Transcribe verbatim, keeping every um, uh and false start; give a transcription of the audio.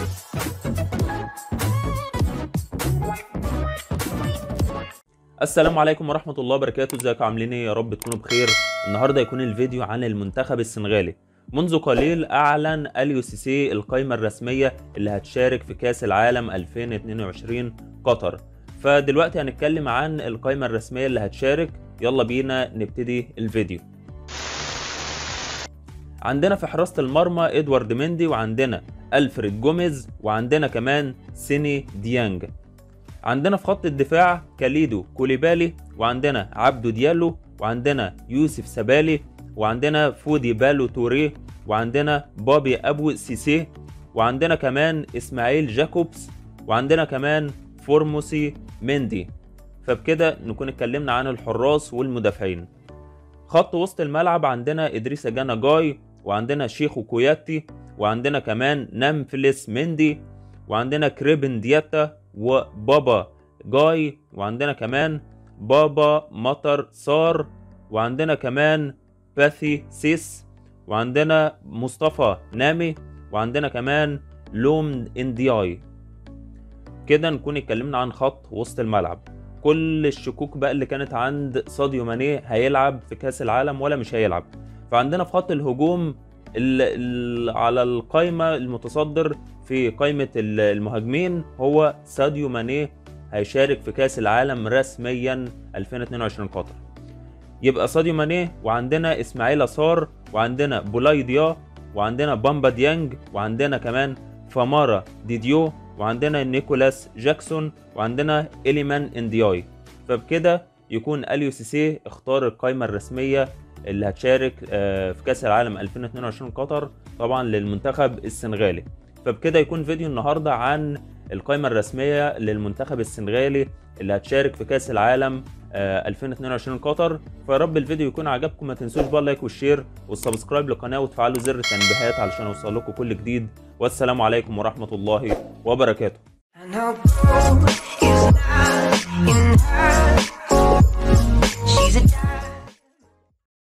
السلام عليكم ورحمة الله وبركاته. ازيكم عاملين ايه؟ يا رب تكونوا بخير. النهارده يكون الفيديو عن المنتخب السنغالي. منذ قليل اعلن اليو سي سي القائمة الرسمية اللي هتشارك في كاس العالم ألفين واتنين وعشرين قطر. فدلوقتي هنتكلم عن القائمة الرسمية اللي هتشارك. يلا بينا نبتدي الفيديو. عندنا في حراسة المرمى ادوارد مندي، وعندنا الفريد جوميز، وعندنا كمان سيني ديانج. عندنا في خط الدفاع كاليدو كوليبالي، وعندنا عبدو ديالو، وعندنا يوسف سبالي، وعندنا فودي بالو توريه، وعندنا بابي ابو سيسي، وعندنا كمان اسماعيل جاكوبس، وعندنا كمان فورموسي مندي. فبكده نكون اتكلمنا عن الحراس والمدافعين. خط وسط الملعب عندنا ادريس جانا جاي، وعندنا شيخو كوياتي، وعندنا كمان نامفلس مندي، وعندنا كريبن دياتا وبابا جاي، وعندنا كمان بابا مطر صار، وعندنا كمان باثي سيس، وعندنا مصطفى نامي، وعندنا كمان لوم اندياي. كده نكون اتكلمنا عن خط وسط الملعب. كل الشكوك بقى اللي كانت عند ساديو ماني، هيلعب في كاس العالم ولا مش هيلعب؟ فعندنا في خط الهجوم ال ال على القائمة المتصدر في قائمة المهاجمين هو ساديو ماني، هيشارك في كاس العالم رسميا ألفين واتنين وعشرين قطر. يبقى ساديو ماني، وعندنا اسماعيل صار، وعندنا بولاي ديا، وعندنا بامبا ديانج، وعندنا كمان فامارا ديديو، وعندنا نيكولاس جاكسون، وعندنا إليمان اندياي. فبكده يكون اليو سي سي اختار القائمة الرسمية اللي هتشارك في كاس العالم ألفين واتنين وعشرين قطر، طبعا للمنتخب السنغالي. فبكده يكون فيديو النهارده عن القائمة الرسمية للمنتخب السنغالي اللي هتشارك في كاس العالم ألفين واتنين وعشرين قطر. فيا رب الفيديو يكون عجبكم. ما تنسوش بقى اللايك والشير والسبسكرايب للقناة وتفعلوا زر التنبيهات علشان يوصل لكم كل جديد. والسلام عليكم ورحمة الله وبركاته.